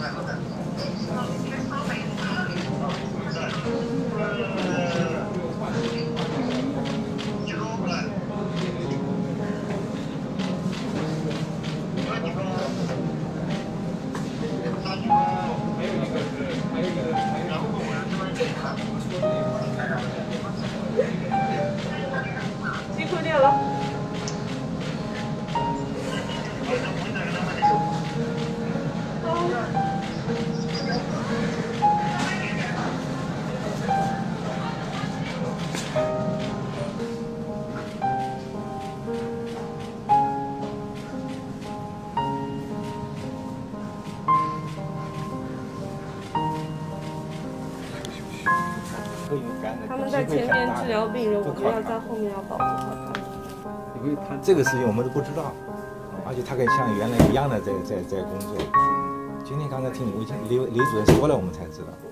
辛苦你了。他们在前面治疗病人，我们要在后面要保护好他们。 这个事情我们都不知道，而且他跟像原来一样的在工作。今天刚才听李主任说了，我们才知道。